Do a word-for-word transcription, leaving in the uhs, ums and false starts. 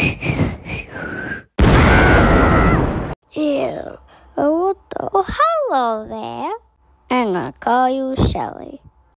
Ew. Oh, what the- oh, hello there. I'm gonna call you Shelly.